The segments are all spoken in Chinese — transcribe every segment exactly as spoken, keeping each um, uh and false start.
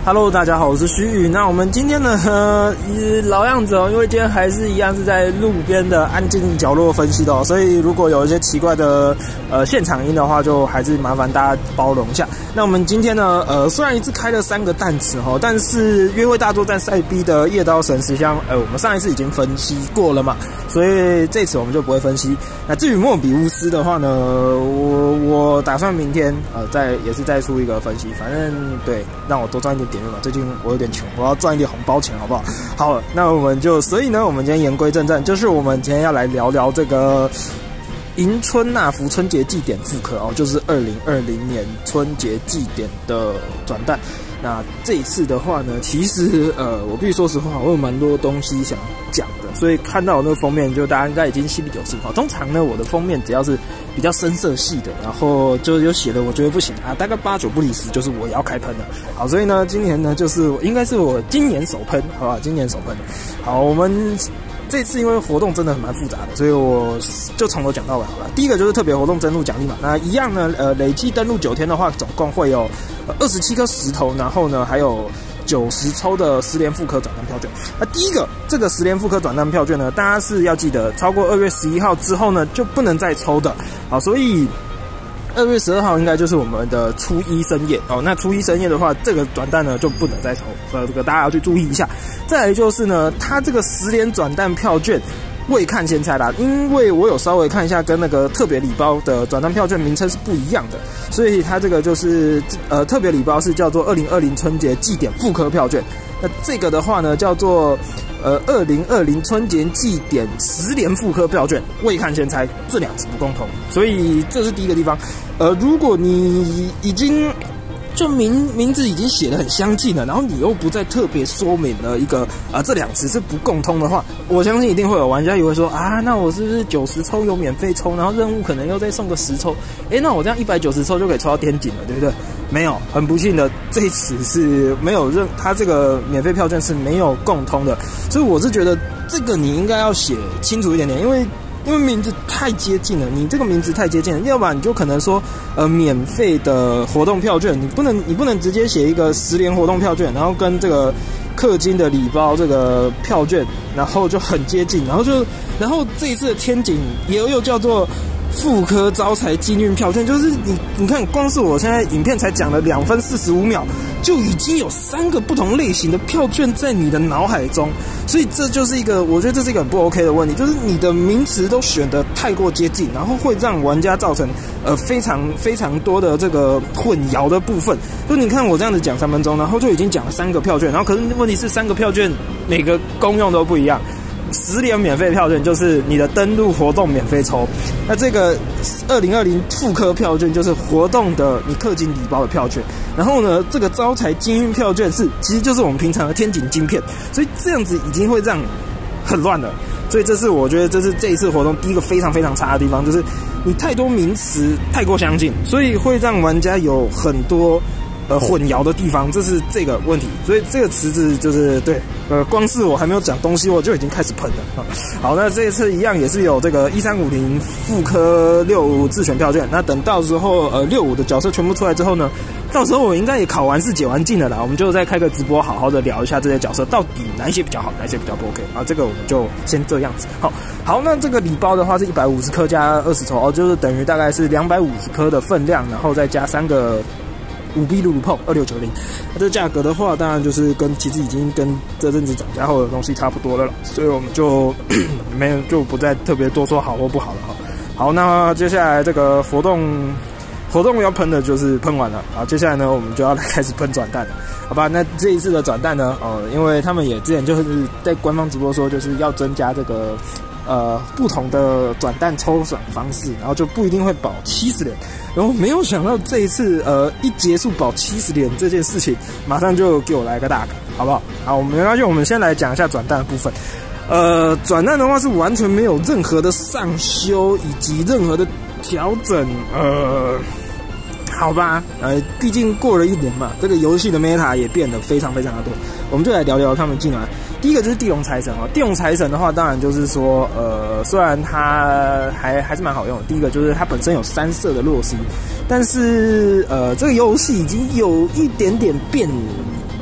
Hello， 大家好，我是徐宇。那我们今天呢，呃，老样子哦，因为今天还是一样是在路边的安静角落分析的哦，所以如果有一些奇怪的呃现场音的话，就还是麻烦大家包容一下。那我们今天呢，呃，虽然一次开了三个弹词哈，但是约会大作战赛 B 的夜刀神石像，呃，我们上一次已经分析过了嘛，所以这次我们就不会分析。那至于莫比乌斯的话呢，我我打算明天呃再也是再出一个分析，反正对，让我多赚一点点阅嘛。最近我有点穷，我要赚一点红包钱，好不好？好，那我们就，所以呢，我们今天言归正传，就是我们今天要来聊聊这个迎春纳福春节祭典复刻哦，就是二零二零年春节祭典的转蛋。那这一次的话呢，其实呃，我必须说实话，我有蛮多东西想讲的，所以看到我那个封面，就大家应该已经心里有数哈。通常呢，我的封面只要是比较深色系的，然后就有写的，我觉得不行啊，大概八九不离十，就是我也要开喷了。好，所以呢，今年呢，就是应该是我今年首喷，好吧，今年首喷。好，我们这次因为活动真的很蛮复杂的，所以我就从头讲到尾好了。第一个就是特别活动登录奖励嘛，那一样呢，呃，累计登录九天的话，总共会有二十七颗石头，然后呢还有九十抽的十连复刻转蛋票券。那第一个这个十连复刻转蛋票券呢，大家是要记得，超过二月十一号之后呢就不能再抽的。好，所以二月十二号应该就是我们的初一深夜哦。那初一深夜的话，这个转蛋呢就不能再抽，呃，这个大家要去注意一下。再来就是呢，它这个十连转蛋票券未看先猜啦，因为我有稍微看一下，跟那个特别礼包的转蛋票券名称是不一样的，所以它这个就是呃特别礼包是叫做二零二零春节祭典复刻票券，那这个的话呢叫做呃二零二零春节祭典十连复刻票券，未看先猜，这两只不共同，所以这是第一个地方。呃，如果你已经就名名字已经写得很相近了，然后你又不再特别说明了一个啊、呃、这两词是不共通的话，我相信一定会有玩家也会说啊，那我是不是九十抽有免费抽，然后任务可能又再送个十抽，诶，那我这样一百九十抽就可以抽到天井了，对不对？没有，很不幸的，这一词是没有任，它这个免费票券是没有共通的，所以我是觉得这个你应该要写清楚一点点，因为。因为名字太接近了，你这个名字太接近了，要不然你就可能说，呃，免费的活动票券，你不能你不能直接写一个十连活动票券，然后跟这个氪金的礼包这个票券，然后就很接近，然后就然后这一次的天井也又叫做复刻招财金运票券，就是你你看，光是我现在影片才讲了两分四十五秒，就已经有三个不同类型的票券在你的脑海中，所以这就是一个，我觉得这是一个很不 OK 的问题，就是你的名词都选得太过接近，然后会让玩家造成呃非常非常多的这个混淆的部分。就你看我这样子讲三分钟，然后就已经讲了三个票券，然后可是问题是三个票券每个功用都不一样。十连免费票券就是你的登录活动免费抽，那这个二零二零复刻票券就是活动的你氪金礼包的票券，然后呢，这个招财金运票券是其实就是我们平常的天井晶片，所以这样子已经会让很乱了。所以这是我觉得这是这一次活动第一个非常非常差的地方，就是你太多名词太过相近，所以会让玩家有很多。呃，混淆的地方，这是这个问题，所以这个词字就是对，呃，光是我还没有讲东西，我就已经开始喷了啊。好，那这一次一样也是有这个一三五零复刻六五自选票券，那等到时候呃六五的角色全部出来之后呢，到时候我应该也考完试解完禁了啦，我们就再开个直播，好好的聊一下这些角色到底哪一些比较好，哪一些比较不 OK 啊？这个我们就先这样子。好，好，那这个礼包的话是一百五十颗加二十抽哦，就是等于大概是两百五十颗的分量，然后再加三个。五 B 鲁鲁炮二六九零，那这价格的话，当然就是跟其实已经跟这阵子涨价后的东西差不多了了，所以我们就没有就不再特别多说好或不好了哈。好，那接下来这个活动活动要喷的就是喷完了，好，接下来呢我们就要来开始喷转蛋了，好吧？那这一次的转蛋呢，哦，因为他们也之前就是在官方直播说就是要增加这个。呃，不同的转蛋抽奖方式，然后就不一定会保七十连，然后没有想到这一次，呃，一结束保七十连这件事情，马上就给我来个大改，好不好？好，我们没关系，我们先来讲一下转蛋的部分。呃，转蛋的话是完全没有任何的上修以及任何的调整，呃。好吧，呃，毕竟过了一年嘛，这个游戏的 meta 也变得非常非常的多，我们就来聊聊他们进来。第一个就是地龙财神哦，地龙财神的话，当然就是说，呃，虽然它还还是蛮好用的。第一个就是它本身有三色的洛西，但是呃，这个游戏已经有一点点变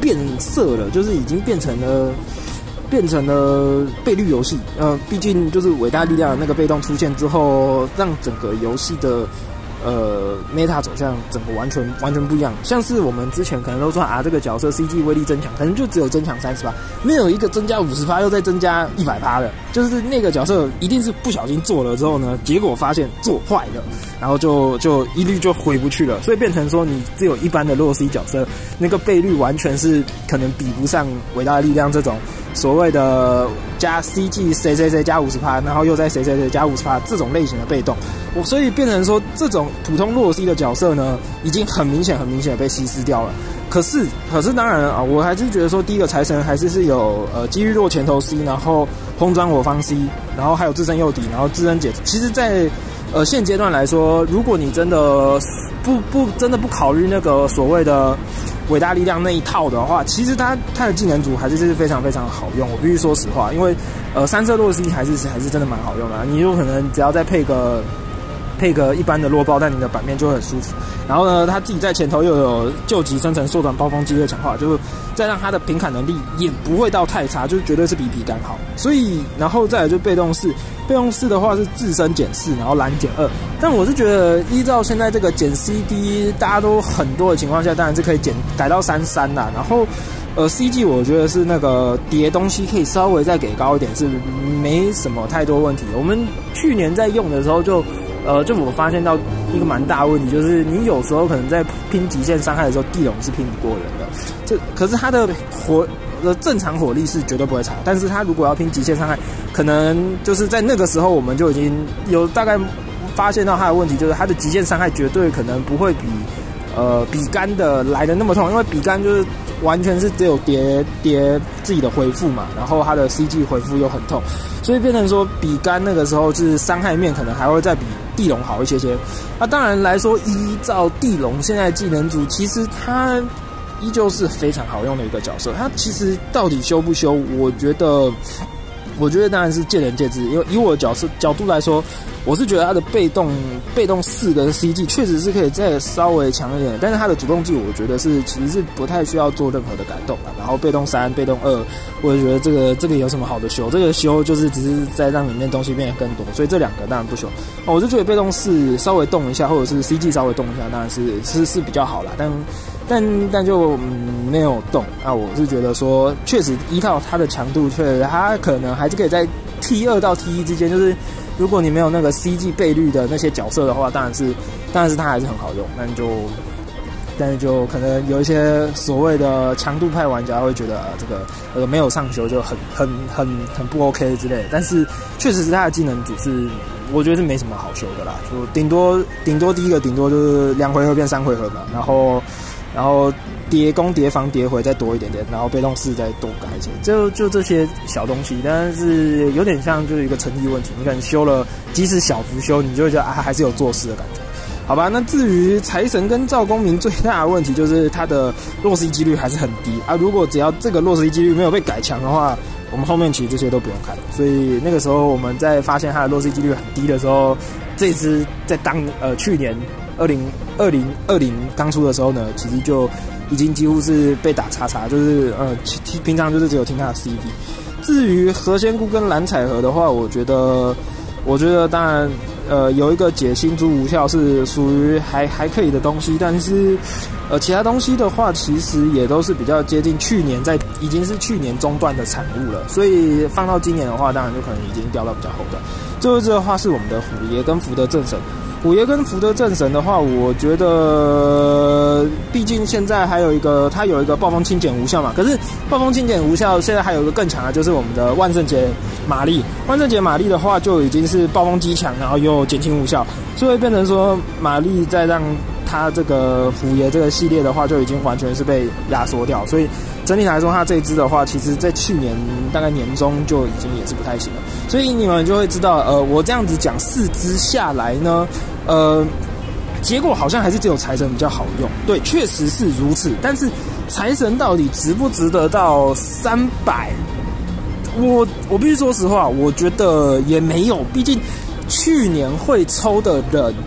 变色了，就是已经变成了变成了倍率游戏。呃，毕竟就是伟大力量的那个被动出现之后，让整个游戏的呃 meta 走向整个完全完全不一样。像是我们之前可能都说啊，这个角色 C G 威力增强，可能就只有增强 百分之三十， 没有一个增加 百分之五十 又再增加 百分之一百 的，就是那个角色一定是不小心做了之后呢，结果发现做坏了，然后就就一律就回不去了，所以变成说你只有一般的弱 C 角色，那个倍率完全是可能比不上伟大的力量这种所谓的加 C G 谁谁谁加 百分之五十， 然后又在谁谁谁加 百分之五十 这种类型的被动，我所以变成说这种普通弱 C 的角色呢，已经很明显很明显的被稀释掉了。可是可是当然啊，我还是觉得说第一个财神还是是有呃机遇弱前头 C， 然后轰装我方 C， 然后还有自身诱敌，然后自身解。其实在呃现阶段来说，如果你真的不不真的不考虑那个所谓的伟大力量那一套的话，其实它它的技能组还是是非常非常好用。我必须说实话，因为呃三色弱 C 还是还是真的蛮好用的、啊。你有可能只要再配个配个一般的弱爆弹，你的版面就会很舒服。然后呢，他自己在前头又有救急生成缩短暴风机的强化，就是再让他的平砍能力也不会到太差，就是绝对是比比干好。所以然后再来就被动式，被动式的话是自身减四，然后蓝减二。但我是觉得依照现在这个减 C D 大家都很多的情况下，当然是可以减改到三三啦。然后呃 C G 我觉得是那个叠东西可以稍微再给高一点，是没什么太多问题。我们去年在用的时候就。呃，就我发现到一个蛮大的问题，就是你有时候可能在拼极限伤害的时候，地龙是拼不过人的。这可是他的火的正常火力是绝对不会差，但是他如果要拼极限伤害，可能就是在那个时候我们就已经有大概发现到他的问题，就是他的极限伤害绝对可能不会比呃比干的来的那么痛，因为比干就是完全是只有叠叠自己的回复嘛，然后他的 C G 回复又很痛，所以变成说比干那个时候是伤害面可能还会再比地龙好一些些。那、啊、当然来说，依照地龙现在技能组，其实他依旧是非常好用的一个角色。他其实到底修不修，我觉得。我觉得当然是见仁见智，因为以我的角色角度来说，我是觉得他的被动被动四跟 C G 确实是可以再稍微强一点，但是他的主动技我觉得是其实是不太需要做任何的改动啦。然后被动三、被动二，我也觉得这个这个有什么好的修？这个修就是只是在让里面东西变得更多，所以这两个当然不修。哦、我就觉得被动四稍微动一下，或者是 C G 稍微动一下，当然是是是比较好啦。但但但就、嗯、没有动啊！我是觉得说，确实依靠它的强度，确实它可能还是可以在 T 二 到 T 一 之间，就是如果你没有那个 C G 倍率的那些角色的话，当然是当然是它还是很好用，但就但是就可能有一些所谓的强度派玩家会觉得、啊、这个呃没有上修就很很很很不 OK 之类的，但是确实是它的技能组是。我觉得是没什么好修的啦，就顶多顶多第一个顶多就是两回合变三回合嘛，然后然后叠攻叠防叠回再多一点点，然后被动四再多改一些，就就这些小东西，但是有点像就是一个诚意问题，你可能修了，即使小幅修，你就会觉得啊还是有做事的感觉。好吧，那至于财神跟赵公明最大的问题就是他的弱 C 几率还是很低啊，如果只要这个弱 C 几率没有被改强的话。我们后面其实这些都不用看，所以那个时候我们在发现它的弱 C 几率很低的时候，这支在当呃去年二零二零二零刚出的时候呢，其实就已经几乎是被打叉叉，就是呃平常就是只有听它的 C V。至于何仙姑跟蓝彩盒的话，我觉得我觉得当然呃有一个解星珠无效是属于还还可以的东西，但是。呃，其他东西的话，其实也都是比较接近去年在，已经是去年中段的产物了，所以放到今年的话，当然就可能已经掉到比较后段。最后这个话是我们的虎爷跟福德正神，虎爷跟福德正神的话，我觉得，毕竟现在还有一个，它有一个暴风清减无效嘛，可是暴风清减无效，现在还有一个更强的，就是我们的万圣节玛丽。万圣节玛丽的话，就已经是暴风机强，然后又减轻无效，所以变成说玛丽再让。他这个虎爷这个系列的话，就已经完全是被压缩掉，所以整体来说，他这一支的话，其实在去年大概年中就已经也是不太行了。所以你们就会知道，呃，我这样子讲四支下来呢，呃，结果好像还是只有财神比较好用。对，确实是如此。但是财神到底值不值得到三百？我我必须说实话，我觉得也没有，毕竟去年会抽的人。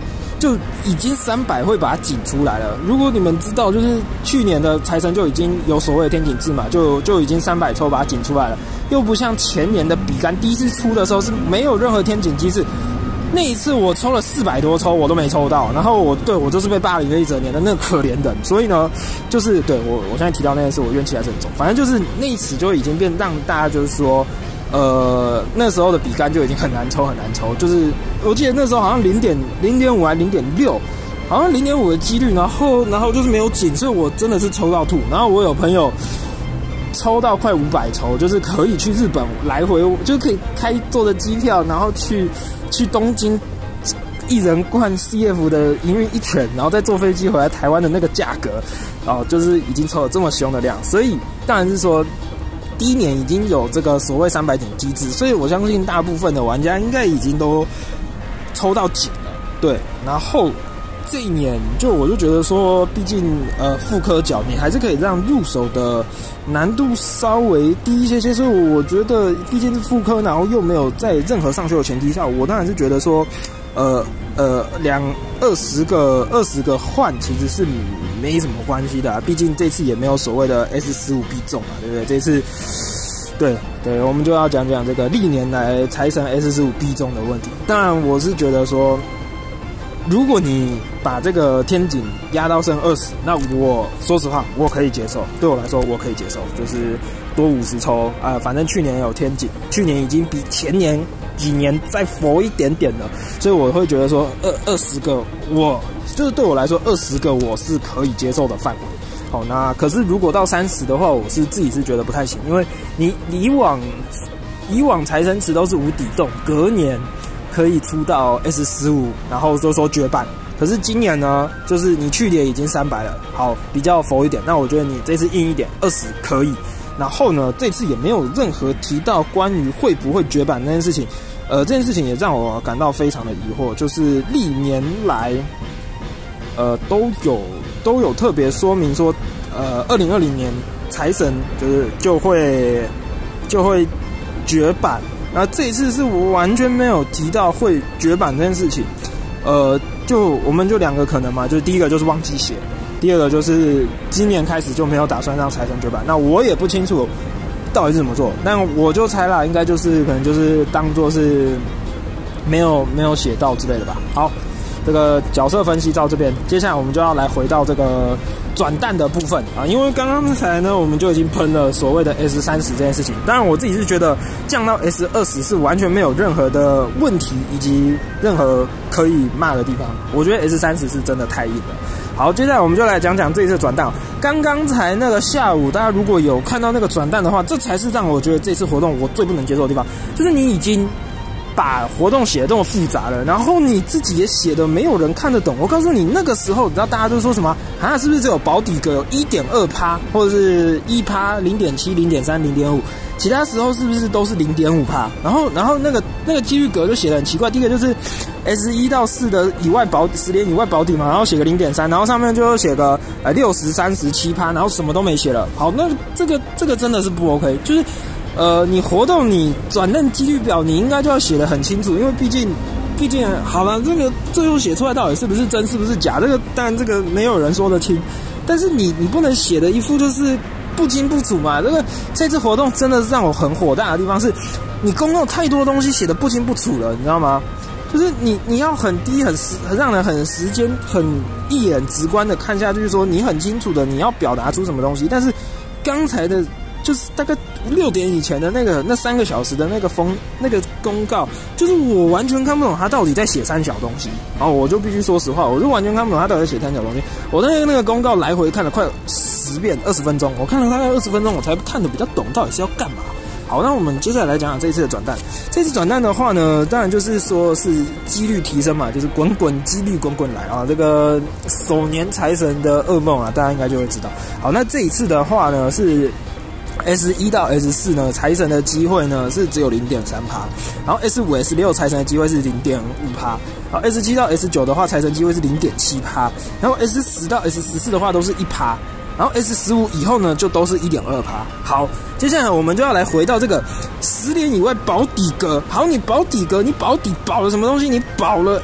就已经三百会把它挤出来了。如果你们知道，就是去年的财神就已经有所谓的天井制嘛，就就已经三百抽把它挤出来了，又不像前年的比干第一次出的时候是没有任何天井机制。那一次我抽了四百多抽，我都没抽到，然后我对我就是被霸凌了一整年的那个可怜人，所以呢，就是对我我现在提到那件事，我怨气还是很重。反正就是那一次就已经变让大家就是说，呃，那时候的比干就已经很难抽很难抽，就是我记得那时候好像零点零点五还零点六，好像零点五的几率，然后然后就是没有紧，所以我真的是抽到吐。然后我有朋友抽到快五百抽，就是可以去日本来回，就可以开坐的机票，然后去。去东京一人灌 C F 的营运一拳，然后再坐飞机回来台湾的那个价格，哦，就是已经抽了这么凶的量，所以当然是说第一年已经有这个所谓三百点机制，所以我相信大部分的玩家应该已经都抽到紧了，对，然后这一年就我就觉得说，毕竟呃复刻角你还是可以让入手的难度稍微低一些些，所以我觉得毕竟是复刻，然后又没有在任何上修的前提下，我当然是觉得说，呃呃两二十个二十个换其实是没什么关系的、啊，毕竟这次也没有所谓的 S 十五 必中啊，对不对？这次对对，我们就要讲讲这个历年来财神 S 十五 必中的问题。当然，我是觉得说，如果你把这个天井压到剩二十，那我说实话我可以接受，对我来说我可以接受，就是多五十抽啊、呃，反正去年有天井，去年已经比前年几年再佛一点点了，所以我会觉得说二二十个我就是对我来说二十个我是可以接受的范围。好，那可是如果到三十的话，我是自己是觉得不太行，因为你以往以往财神池都是无底洞，隔年可以出到 S 十五，然后就说绝版。可是今年呢，就是你去年已经三百了，好，比较佛一点。那我觉得你这次硬一点，二十可以。然后呢，这次也没有任何提到关于会不会绝版那件事情。呃，这件事情也让我感到非常的疑惑，就是历年来，呃，都有都有特别说明说，呃，二零二零年财神就是就会就会绝版。那这一次是我完全没有提到会绝版这件事情，呃，就我们就两个可能嘛，就是第一个就是忘记写，第二个就是今年开始就没有打算让财神绝版。那我也不清楚到底是怎么做，但我就猜啦，应该就是可能就是当作是没有没有写到之类的吧。好，这个角色分析到这边，接下来我们就要来回到这个转蛋的部分啊，因为刚刚才呢，我们就已经喷了所谓的 S 三十 这件事情。当然，我自己是觉得降到 S 二十 是完全没有任何的问题，以及任何可以骂的地方。我觉得 S 三十 是真的太硬了。好，接下来我们就来讲讲这一次转蛋。刚刚才那个下午，大家如果有看到那个转蛋的话，这才是让我觉得这次活动我最不能接受的地方，就是你已经把活动写得这么复杂了，然后你自己也写的没有人看得懂。我告诉你，那个时候你知道大家都说什么啊？是不是只有保底格有 一点二趴， 或者是 一趴、零点七、零点三、零点五， 其他时候是不是都是 零点五趴？ 然后然后那个那个几率格就写得很奇怪，第一个就是 S 一到四的以外保十连以外保底嘛，然后写个 零点三， 然后上面就写个呃六十、三十、七趴，然后什么都没写了。好，那这个这个真的是不 OK， 就是呃，你活动你转蛋几率表，你应该就要写得很清楚，因为毕竟，毕竟好了，这个最后写出来到底是不是真，是不是假，这个当然这个没有人说得清，但是你你不能写的一副就是不清不楚嘛。这个这次活动真的是让我很火大的地方是，你公告太多东西写得不清不楚了，你知道吗？就是你你要很低很时很让人很时间很一眼直观的看下去，说你很清楚的你要表达出什么东西，但是刚才的。就是大概六点以前的那个那三个小时的那个封那个公告，就是我完全看不懂他到底在写三小东西。然后我就必须说实话，我就完全看不懂他到底在写三小东西。我那个那个公告来回看了快十遍，二十分钟，我看了大概二十分钟，我才看得比较懂到底是要干嘛。好，那我们接下来来讲讲这一次的转蛋。这次转蛋的话呢，当然就是说是几率提升嘛，就是滚滚几率滚滚来啊，这个首年财神的噩梦啊，大家应该就会知道。好，那这一次的话呢是。S 一到 S 四 呢，财神的机会呢是只有 零点三趴，然后 S 五、S 六 财神的机会是 零点五趴，然后 S 七 到 S 九 的话，财神机会是 零点七趴，然后 S 十 到 S 十四 的话都是一趴。 然后 S 十五 以后呢，就都是 一点二趴。好，接下来我们就要来回到这个十连以外保底格。好，你保底格，你保底保了什么东西？你保了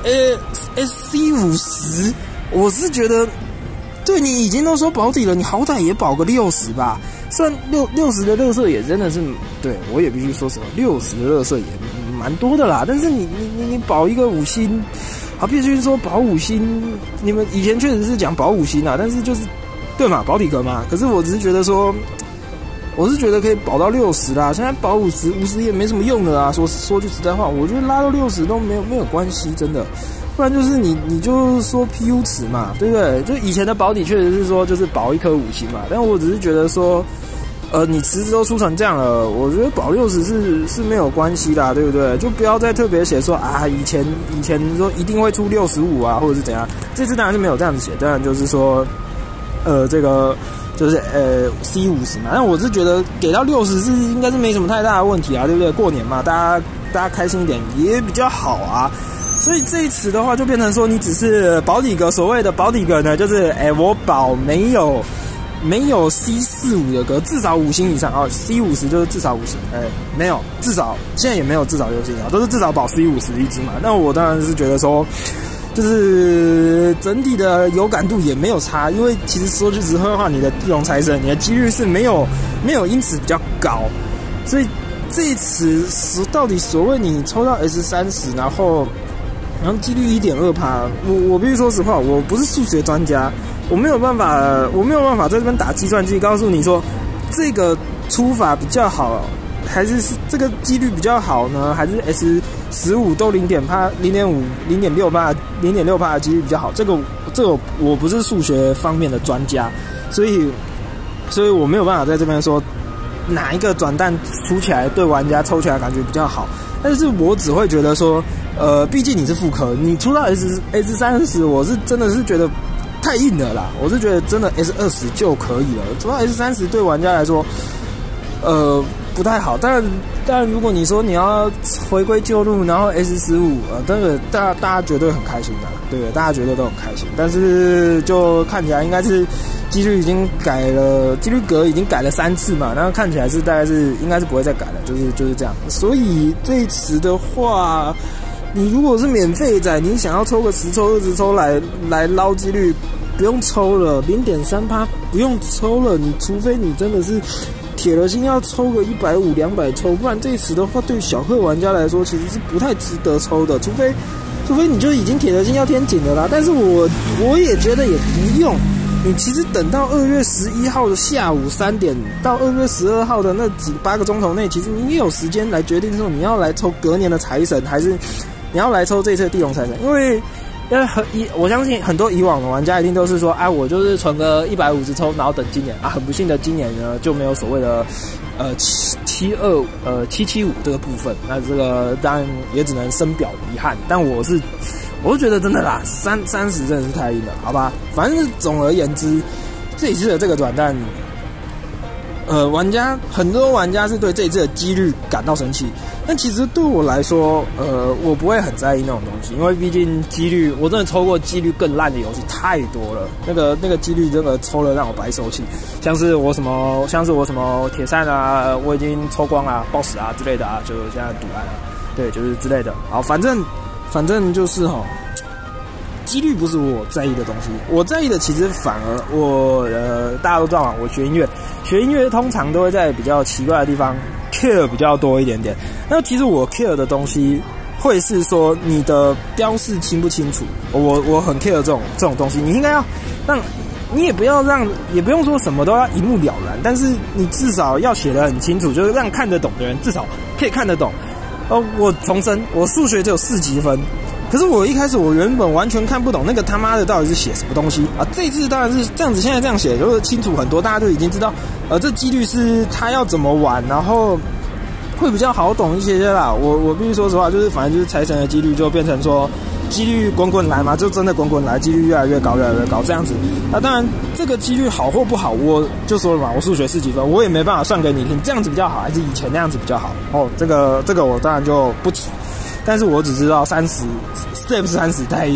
S C 五十，我是觉得，对你已经都说保底了，你好歹也保个六十吧。虽然六六十的垃圾也真的是，对我也必须说实话，六十的垃圾也蛮多的啦。但是你你你你保一个五星，好，必须说保五星，你们以前确实是讲保五星啊，但是就是。对嘛，保底格嘛。可是我只是觉得说，我是觉得可以保到六十啦。现在保五十，五十也没什么用的啦。说说句实在话，我觉得拉到六十都没有没有关系，真的。不然就是你你就说 P U 值嘛，对不对？就以前的保底确实是说就是保一颗五星嘛，但我只是觉得说，呃，你池子都出成这样了，我觉得保六十是是没有关系啦，对不对？就不要再特别写说啊，以前以前说一定会出六十五啊，或者是怎样。这次当然是没有这样子写，当然就是说。呃，这个就是呃 C 五十嘛，但我是觉得给到六十是应该是没什么太大的问题啊，对不对？过年嘛，大家大家开心一点也比较好啊。所以这一次的话，就变成说你只是保底格，所谓的保底格呢，就是哎、欸，我保没有没有 C 四十五的格，至少五星以上啊、哦、，C 五十就是至少五星，哎、欸，没有，至少现在也没有至少六星啊，都是至少保 C 五十一支嘛。那我当然是觉得说。就是整体的有感度也没有差，因为其实说句实话，你的地龙财神，你的几率是没有没有因此比较高，所以这一次到底所谓你抽到 S 三十，然后然后几率 一点二趴，我我必须说实话，我不是数学专家，我没有办法，我没有办法在这边打计算器告诉你说这个出法比较好。还是这个几率比较好呢？还是 S 十五都零点趴、零点五、零点六趴、零点六趴的几率比较好？这个这个我不是数学方面的专家，所以所以我没有办法在这边说哪一个转蛋出起来对玩家抽起来感觉比较好。但是我只会觉得说，呃，毕竟你是副科，你出到 S S 三十，我是真的是觉得太硬了啦。我是觉得真的 S 二十就可以了，出到 S 三十对玩家来说，呃。不太好，当然，当然，如果你说你要回归旧路，然后 S 十五，呃，这个大大家绝对很开心的，对不对？大家绝对都很开心。但是就看起来应该是几率已经改了，几率格已经改了三次嘛，然后看起来是大概是应该是不会再改了，就是就是这样。所以这一次的话，你如果是免费仔，你想要抽个十抽、二十抽来来捞几率，不用抽了，零点三趴不用抽了，你除非你真的是。铁了心要抽个一百五、两百抽，不然这一次的话，对小氪玩家来说其实是不太值得抽的。除非，除非你就已经铁了心要天井的啦。但是我我也觉得也不用。你其实等到二月十一号的下午三点到二月十二号的那几八个钟头内，其实你也有时间来决定说你要来抽隔年的财神，还是你要来抽这一次的地龙财神，因为。因为很以我相信很多以往的玩家一定都是说，哎、啊，我就是存个一百五十抽，然后等今年啊。很不幸的，今年呢就没有所谓的呃七七二呃七七五这个部分。那这个当然也只能深表遗憾。但我是我是觉得真的啦，三三十真的是太硬了，好吧？反正总而言之，这一次的这个转蛋，呃，玩家很多玩家是对这一次的几率感到生气。但其实对我来说，呃，我不会很在意那种东西，因为毕竟几率，我真的抽过几率更烂的游戏太多了。那个那个几率真的抽了让我白手气，像是我什么，像是我什么铁扇啊，我已经抽光了 ，boss 啊之类的啊，就现在赌烂了，对，就是之类的。好，反正反正就是哈，几率不是我在意的东西，我在意的其实反而我呃，大家都知道嘛，我学音乐，学音乐通常都会在比较奇怪的地方。care 比较多一点点，那其实我 care 的东西会是说你的标示清不清楚，我我很 care 这种这种东西，你应该要让，你也不要让，也不用说什么都要一目了然，但是你至少要写得很清楚，就是让看得懂的人至少可以看得懂。呃，我重申，我数学只有四级分，可是我一开始我原本完全看不懂那个他妈的到底是写什么东西啊！这一次当然是这样子，现在这样写就是清楚很多，大家就已经知道，呃，这几率是他要怎么玩，然后会比较好懂一些些啦。我我必须说实话，就是反正就是财神的几率就变成说几率滚滚来嘛，就真的滚滚来，几率越来越高，越来越高这样子。那当然这个几率好或不好，我就说了嘛，我数学四级分，我也没办法算给你听，这样子比较好还是以前那样子比较好哦。这个这个我当然就不提。但是我只知道三十 step 三十太硬了，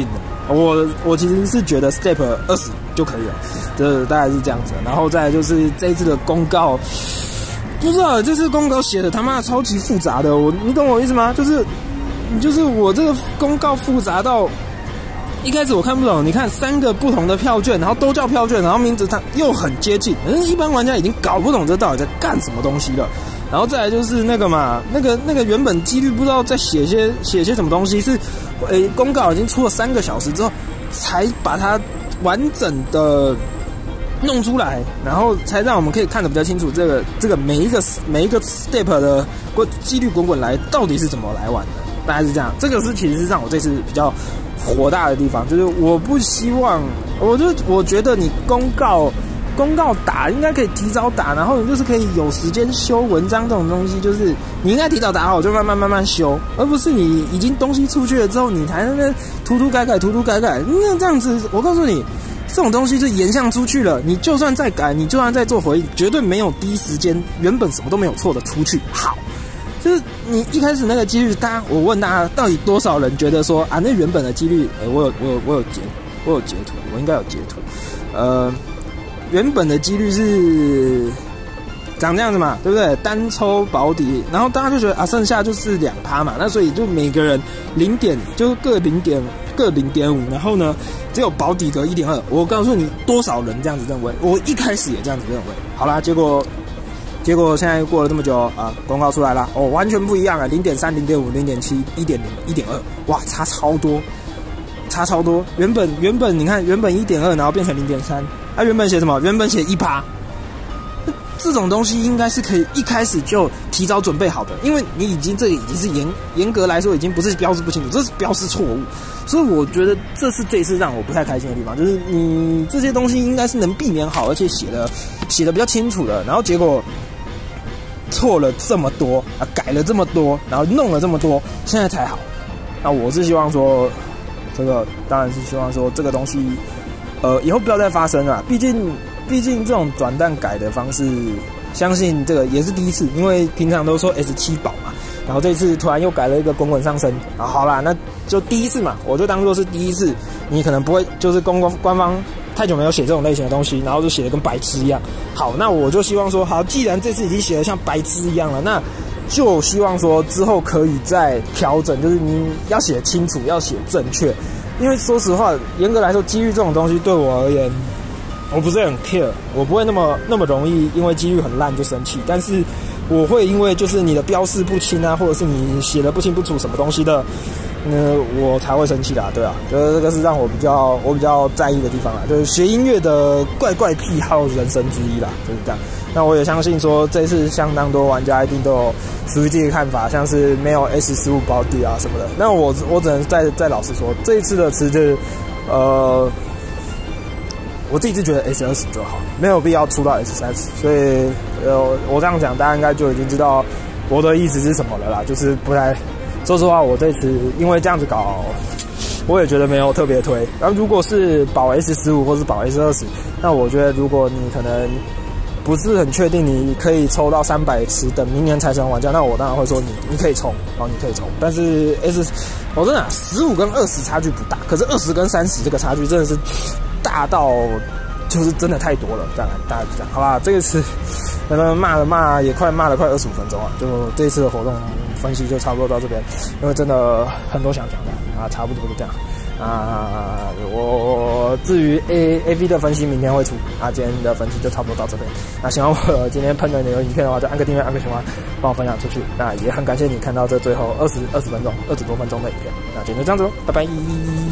我我其实是觉得 step 二十就可以了，这大概是这样子。然后再来就是这一次的公告，不知道这次公告写的他妈超级复杂的，我你懂我意思吗？就是就是我这个公告复杂到一开始我看不懂。你看三个不同的票券，然后都叫票券，然后名字它又很接近，可是一般玩家已经搞不懂这到底在干什么东西了。然后再来就是那个嘛，那个那个原本几率不知道在写些写些什么东西，是，诶，公告已经出了三个小时之后，才把它完整的弄出来，然后才让我们可以看得比较清楚，这个这个每一个每一个 step 的几率滚滚来到底是怎么来玩的，大概是这样。这个是其实是让我这次比较火大的地方，就是我不希望，我就我觉得你公告。公告打应该可以提早打，然后你就是可以有时间修文章这种东西，就是你应该提早打好，就慢慢慢慢修，而不是你已经东西出去了之后，你才那边涂涂改改涂涂改改。那这样子，我告诉你，这种东西就沿向出去了，你就算再改，你就算再做回应，绝对没有第一时间原本什么都没有错的出去好。就是你一开始那个几率，大家我问大家，到底多少人觉得说啊，那原本的几率，哎、欸，我有我有我有截我有截图，我应该有截图，呃。原本的几率是长这样子嘛，对不对？单抽保底，然后大家就觉得啊，剩下就是两趴嘛，那所以就每个人零点，就各零点各零点五，然后呢，只有保底得一点二。我告诉你，多少人这样子认为？我一开始也这样子认为。好啦，结果结果现在过了这么久啊，公告出来了，哦，完全不一样啊，零点三、零点五、零点七、一点零、一点二，哇，差超多。差超多，原本原本你看，原本一点二，然后变成零点三，啊，原本写什么？原本写一趴，这种东西应该是可以一开始就提早准备好的，因为你已经这个已经是严严格来说已经不是标示不清楚，这是标示错误，所以我觉得这是这一次让我不太开心的地方，就是你这些东西应该是能避免好，而且写的写的比较清楚的，然后结果错了这么多啊，改了这么多，然后弄了这么多，现在才好，那我是希望说。这个当然是希望说这个东西，呃，以后不要再发生了。毕竟，毕竟这种转蛋改的方式，相信这个也是第一次，因为平常都说 S 七 保嘛，然后这次突然又改了一个滚滚上升啊，好啦，那就第一次嘛，我就当做是第一次。你可能不会，就是公官官方太久没有写这种类型的东西，然后就写的跟白痴一样。好，那我就希望说，好，既然这次已经写的像白痴一样了，那。就希望说之后可以再调整，就是你要写清楚，要写正确。因为说实话，严格来说，几率这种东西对我而言，我不是很 care， 我不会那么那么容易因为几率很烂就生气。但是我会因为就是你的标示不清啊，或者是你写的不清不楚什么东西的，那我才会生气啦，对啊，就是这个是让我比较我比较在意的地方啦，就是学音乐的怪怪癖好人生之一啦，就是这样。那我也相信说，这次相当多玩家一定都有属于自己的看法，像是没有 S 十五 保底啊什么的。那我我只能再再老实说，这一次的池子，呃，我自己是觉得 S 二十就好，没有必要出到 S 三十。所以，呃，我这样讲，大家应该就已经知道我的意思是什么了啦。就是不太，说实话，我这次因为这样子搞。我也觉得没有特别推。然后如果是保 S 十五 或是保 S 二十，那我觉得如果你可能不是很确定你可以抽到三百池等明年财神玩家，那我当然会说你你可以冲，哦，你可以冲。但是 S， 我真的十五跟二十差距不大，可是二十跟三十这个差距真的是大到就是真的太多了。当然大家就这样，好吧？这个是那么骂了骂也快骂了快二十五分钟啊，就这一次的活动分析就差不多到这边，因为真的很多想讲的啊，差不多就这样。啊，我至于 A A V 的分析明天会出啊，今天的分析就差不多到这边。那喜欢我今天喷的有影片的话，就按个订阅，按个喜欢，帮我分享出去。那也很感谢你看到这最后二十二十分钟、二十多分钟的影片。那今天就这样子喽，拜拜。